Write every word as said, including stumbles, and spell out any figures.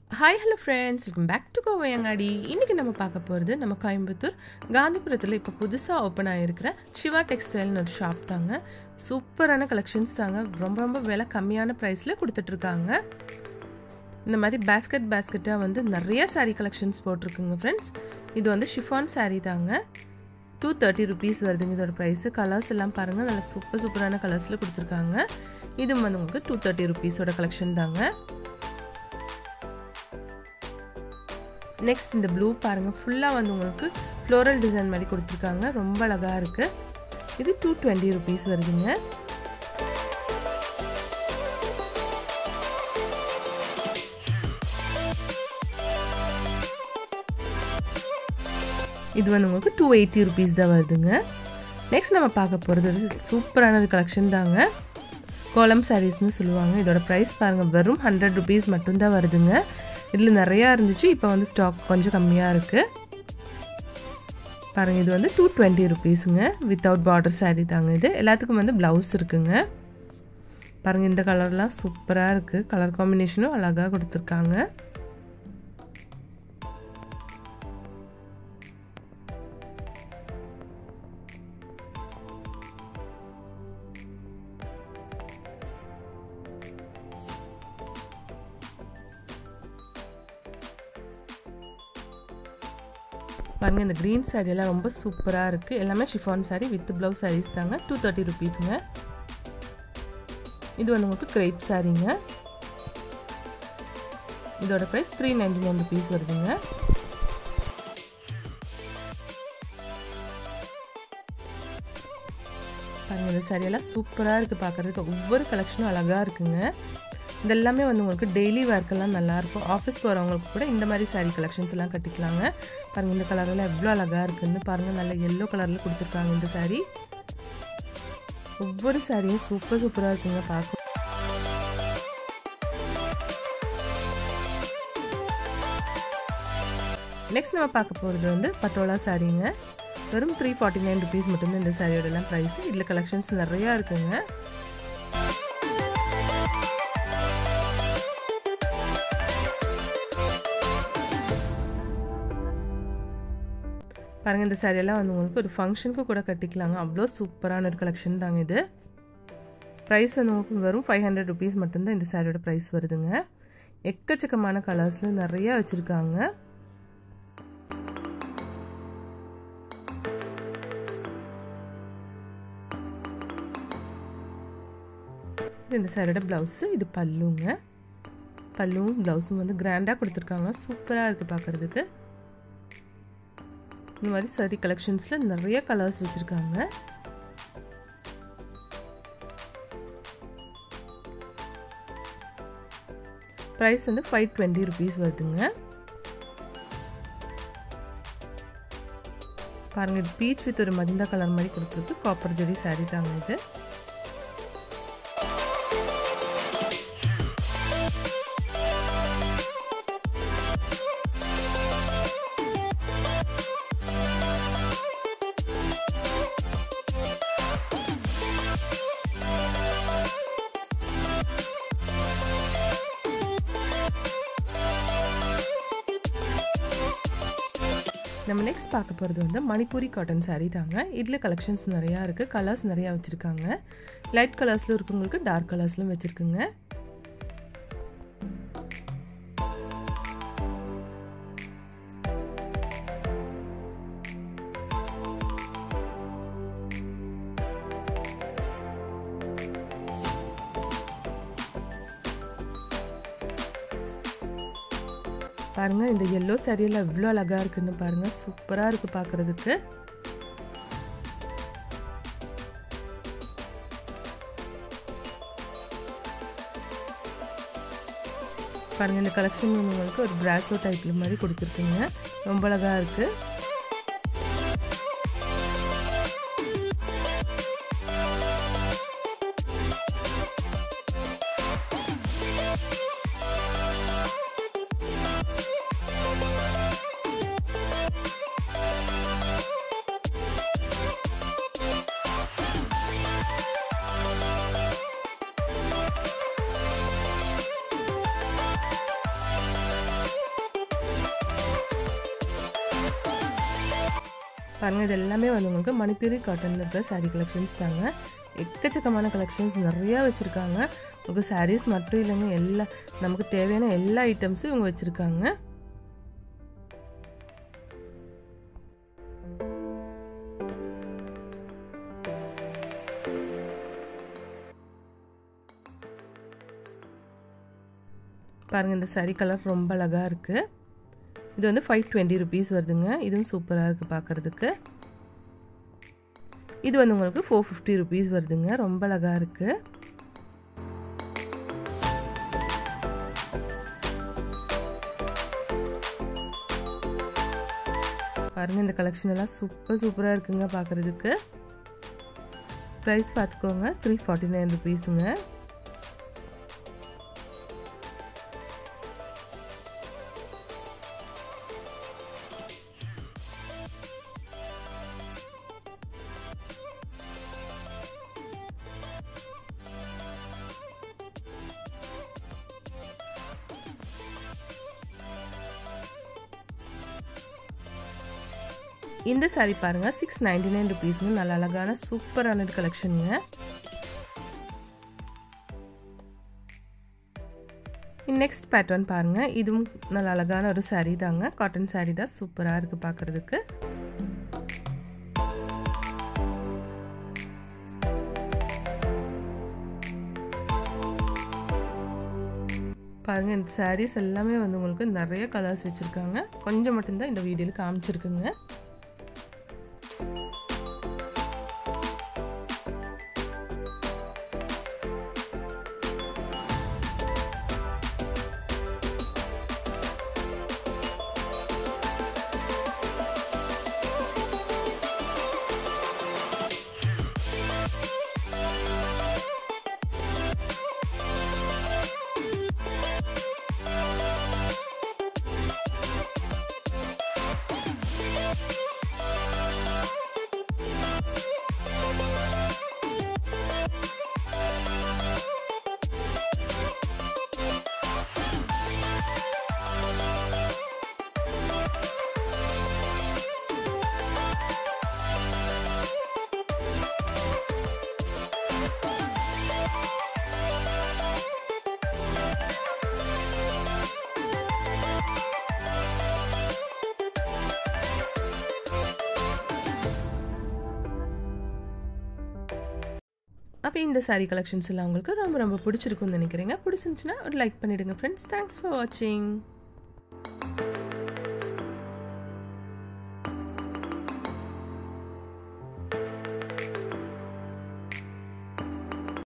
Hi, hello friends. Welcome back to Kovai Angadi. இன்னைக்கு நம்ம பார்க்க போகிறது நம்ம கோயம்புத்தூர் காந்திபுரத்தில் இப்போ புதுசாக ஓப்பன் ஆகிருக்கிற சிவா டெக்ஸ்டைல்னு ஒரு ஷாப் தாங்க. சூப்பரான கலெக்ஷன்ஸ் தாங்க. ரொம்ப ரொம்ப விலை கம்மியான ப்ரைஸில் கொடுத்துட்ருக்காங்க. இந்த மாதிரி பேஸ்கெட் பேஸ்கெட்டாக வந்து நிறைய சாரீ கலெக்ஷன்ஸ் போட்டிருக்குங்க ஃப்ரெண்ட்ஸ். இது வந்து ஷிஃபான் சாரீ தாங்க. டூ தேர்ட்டி ருபீஸ் வருதுங்க இதோட ப்ரைஸு. கலர்ஸ் எல்லாம் பாருங்கள், நல்லா சூப்பர் சூப்பரான கலர்ஸில் கொடுத்துருக்காங்க. இது வந்து உங்களுக்கு டூ தேர்ட்டி ருபீஸோட கலெக்ஷன் தாங்க. நெக்ஸ்ட் இந்த ப்ளூ பாருங்கள், ஃபுல்லாக வந்து உங்களுக்கு ஃப்ளோரல் டிசைன் மாதிரி கொடுத்துருக்காங்க. ரொம்ப அழகாக இருக்குது. இது டூ டுவெண்ட்டி ருபீஸ் வருதுங்க. இது வந்து உங்களுக்கு டூ எயிட்டி ருபீஸ் தான் வருதுங்க. நெக்ஸ்ட் நம்ம பார்க்க போகிறது சூப்பரான ஒரு கலெக்ஷன் தாங்க. கோலம் சாரீஸ்னு சொல்லுவாங்க. இதோட ப்ரைஸ் பாருங்கள், வெறும் ஹண்ட்ரட் ருபீஸ் மட்டும்தான் வருதுங்க. இதில் நிறையா இருந்துச்சு, இப்போ வந்து ஸ்டாக் கொஞ்சம் கம்மியாக இருக்குது பாருங்கள். இது வந்து டூ டுவெண்ட்டி ருபீஸுங்க. வித்தவுட் பார்டர் சாரீ தாங்க இது. எல்லாத்துக்கும் வந்து ப்ளவுஸ் இருக்குங்க. பாருங்கள், இந்த கலர்லாம் சூப்பராக இருக்குது. கலர் காம்பினேஷனும் அழகாக கொடுத்துருக்காங்க. பாருங்கள், இந்த க்ரீன் சாரீ எல்லாம் ரொம்ப சூப்பராக இருக்குது. எல்லாமே chiffon sari with blouse saris தாங்க. டூ தேர்ட்டி ருபீஸுங்க. இது வந்து உங்களுக்கு கிரேப் சாரீங்க. இதோட price three ninety nine rupees வருதுங்க. பாருங்கள், இந்த சாரியெல்லாம் சூப்பராக இருக்குது பார்க்குறதுக்கு. ஒவ்வொரு கலெக்ஷனும் அழகாக இருக்குங்க. இதெல்லாமே வந்து உங்களுக்கு டெய்லி வேர்க்கெல்லாம் நல்லாயிருக்கும். ஆஃபீஸ் போகிறவங்களுக்கு கூட இந்த மாதிரி சாரீ கலெக்ஷன்ஸ் எல்லாம் கட்டிக்கலாங்க. பாருங்கள், இந்த கலரெல்லாம் எவ்வளோ அழகாக இருக்குதுன்னு பாருங்கள். நல்ல எல்லோ கலரில் கொடுத்துருக்காங்க இந்த சாரீ. ஒவ்வொரு சாரியும் சூப்பர் சூப்பராக இருக்குங்க பார்க்க. நெக்ஸ்ட் நம்ம பார்க்க போகிறது வந்து பட்டோலா சாரீங்க. வெறும் த்ரீ ஃபார்ட்டி நைன் ருபீஸ் மட்டும்தான் இந்த சாரியோடலாம் ப்ரைஸு. இதில் கலெக்ஷன்ஸ் நிறையா இருக்குங்க. பாருங்கள், இந்த சாரியெல்லாம் வந்து உங்களுக்கு ஒரு ஃபங்க்ஷனுக்கு கூட கட்டிக்கலாங்க. அவ்வளோ சூப்பரான ஒரு கலெக்ஷன் தாங்க இது. ப்ரைஸ் வந்து உங்களுக்கு வெறும் ஃபைவ் ஹண்ட்ரட் ருபீஸ் மட்டும்தான் இந்த சாரியோட ப்ரைஸ் வருதுங்க. எக்கச்சக்கமான கலர்ஸில் நிறையா வச்சுருக்காங்க. இந்த சாரியோட ப்ளவுஸு, இது பல்லுங்க. பல்லுவும் ப்ளவுஸும் வந்து கிராண்டாக கொடுத்துருக்காங்க. சூப்பராக இருக்குது பார்க்குறதுக்கு. இந்த மாதிரி சாரி கலெக்ஷன்ஸில் நிறைய கலர்ஸ் வச்சுருக்காங்க. ப்ரைஸ் வந்து ஃபைவ் டுவெண்ட்டி ருபீஸ் வருதுங்க. பாருங்கள், இது பீச் வித் ஒரு மஜந்தா கலர் மாதிரி கொடுத்துருக்கு. காப்பர் ஜெரி சாரீ தாங்க இது. நம்ம நெக்ஸ்ட் பார்க்க போகிறது வந்து மணிப்பூரி காட்டன் சாரீ தாங்க. இதில் கலெக்ஷன்ஸ் நிறையா இருக்குது. கலர்ஸ் நிறையா வச்சுருக்காங்க. லைட் கலர்ஸில் இருக்குங்களுக்கு, டார்க் கலர்ஸ்லையும் வச்சுருக்குங்க. பாருங்கள், இந்த எல்லோ சாரியெல்லாம் எவ்வளோ அழகாக இருக்குன்னு பாருங்கள். சூப்பராக இருக்குது பார்க்குறதுக்கு. பாருங்கள், இந்த கலெக்ஷன் உங்களுக்கு ஒரு பிராசோ டைப்பில் மாதிரி கொடுத்துருக்குங்க. ரொம்ப அழகாக இருக்குது. பாருங்கள், இது எல்லாமே வந்து உங்களுக்கு மணிப்பூரி காட்டன் இருக்கிற சாரீ கலெக்ஷன்ஸ் தாங்க. எக்கச்சக்கமான கலெக்ஷன்ஸ் நிறையா வச்சுருக்காங்க. உங்களுக்கு சாரீஸ் மட்டும் இல்லைங்க, எல்லா நமக்கு தேவையான எல்லா ஐட்டம்ஸும் இவங்க வச்சுருக்காங்க. பாருங்கள், இந்த சாரீ கலர் ரொம்ப அழகாக இருக்குது. இது வந்து ஃபைவ் டுவெண்ட்டி ருபீஸ் வருதுங்க. இதுவும் சூப்பராக இருக்குது பார்க்குறதுக்கு. இது வந்து உங்களுக்கு ஃபோர் ஃபிஃப்டி ருபீஸ் வருதுங்க. ரொம்ப அழகாக இருக்குது. பாருங்கள், இந்த கலெக்ஷன் எல்லாம் சூப்பர் சூப்பராக இருக்குங்க பார்க்குறதுக்கு. ப்ரைஸ் பார்த்துக்கோங்க, த்ரீ ஃபார்ட்டி நைன் ருபீஸுங்க. இந்த சாரீ பாருங்கள், சிக்ஸ் நைன்டி நைன் ருபீஸுங்க. நல்ல அழகான சூப்பரான கலெக்ஷனுங்க. நெக்ஸ்ட் பேட்டர்ன் பாருங்கள். இதுவும் நல்ல அழகான ஒரு சாரீ தாங்க. காட்டன் சாரீ தான், சூப்பராக இருக்குது பார்க்குறதுக்கு. பாருங்கள், இந்த சாரீஸ் எல்லாமே வந்து உங்களுக்கு நிறைய கலர்ஸ் வச்சுருக்காங்க. கொஞ்சம் மட்டும்தான் இந்த வீடியோவில் காமிச்சிருக்குங்க. அப்போ இந்த சாரீ கலெக்ஷன்ஸ் எல்லாம் உங்களுக்கு ரொம்ப ரொம்ப பிடிச்சிருக்குன்னு நினைக்கிறீங்க. பிடிச்சிருந்துச்சுன்னா ஒரு லைக் பண்ணிவிடுங்க ஃப்ரெண்ட்ஸ். தேங்க்ஸ் ஃபார் வாட்சிங்.